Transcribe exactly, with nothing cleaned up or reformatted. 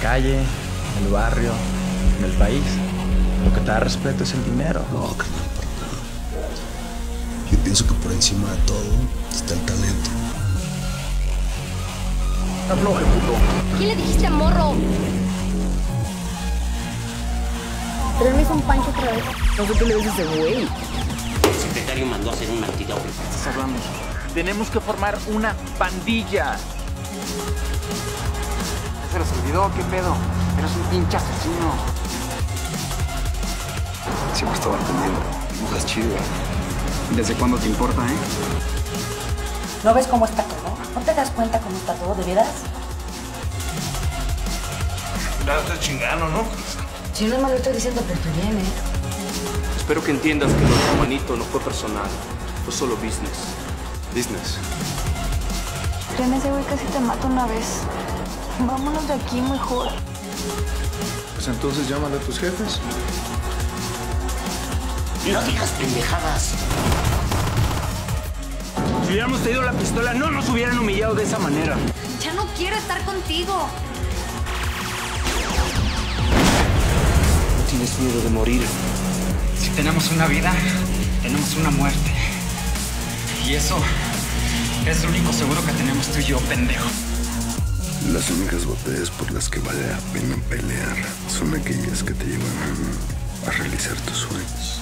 calle, en el barrio, en el país. Lo que te da respeto es el dinero. No, que no importa. Yo pienso que por encima de todo está el talento. Afloje, puto. ¿Quién le dijiste morro? Pero no hizo un pancho otra vez. No sé qué le dices a ese güey. El secretario mandó a hacer un antídoto. Estás hablando. Tenemos que formar una pandilla. ¿Se les olvidó? ¿Qué pedo? Eres un pinche asesino. Siempre estaba atendiendo. Dibujas chido. ¿Desde cuándo te importa, eh? ¿No ves cómo está todo? ¿No te das cuenta cómo está todo, de veras? Ya estás chingando, ¿no? Si no me lo estoy diciendo por tu bien, ¿eh? Espero que entiendas que lo de Juanito no fue personal. Fue solo business. Business. Tren, ese güey casi te mata una vez. Vámonos de aquí mejor. Pues entonces llámale a tus jefes. No digas pendejadas. Si hubiéramos tenido la pistola, no nos hubieran humillado de esa manera. Ya no quiero estar contigo. No tienes miedo de morir. Si tenemos una vida, tenemos una muerte. Y eso es lo único seguro que tenemos tú y yo, pendejo. Las únicas batallas por las que vale la pena pelear son aquellas que te llevan a, a realizar tus sueños.